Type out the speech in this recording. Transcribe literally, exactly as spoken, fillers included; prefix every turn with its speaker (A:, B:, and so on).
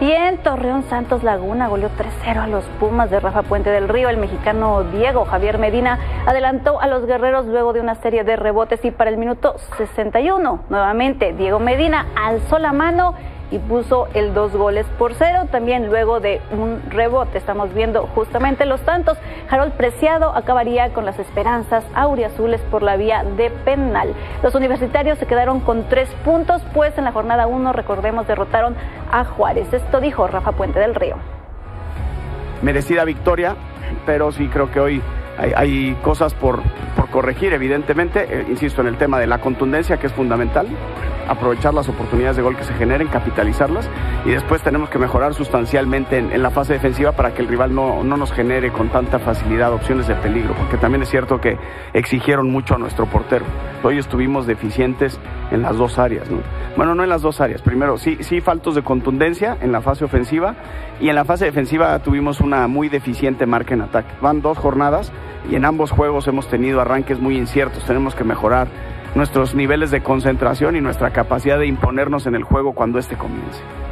A: Y en Torreón, Santos Laguna goleó tres cero a los Pumas de Rafa Puente del Río. El mexicano Diego Javier Medina adelantó a los guerreros luego de una serie de rebotes y para el minuto sesenta y uno, nuevamente Diego Medina alzó la mano y puso el dos goles por cero, también luego de un rebote. Estamos viendo justamente los tantos. Harold Preciado acabaría con las esperanzas auriazules por la vía de penal. Los universitarios se quedaron con tres puntos, pues en la jornada uno, recordemos, derrotaron a Juárez. Esto dijo Rafa Puente del Río.
B: Merecida victoria, pero sí creo que hoy hay, hay cosas por, por corregir, evidentemente. Eh, insisto en el tema de la contundencia, que es fundamental. Aprovechar las oportunidades de gol que se generen, capitalizarlas, y después tenemos que mejorar sustancialmente en, en la fase defensiva para que el rival no, no nos genere con tanta facilidad opciones de peligro, porque también es cierto que exigieron mucho a nuestro portero. Hoy estuvimos deficientes en las dos áreas, ¿no? Bueno, no en las dos áreas. Primero, sí, sí faltos de contundencia en la fase ofensiva, y en la fase defensiva tuvimos una muy deficiente marca en ataque. Van dos jornadas y en ambos juegos hemos tenido arranques muy inciertos. Tenemos que mejorar nuestros niveles de concentración y nuestra capacidad de imponernos en el juego cuando este comience.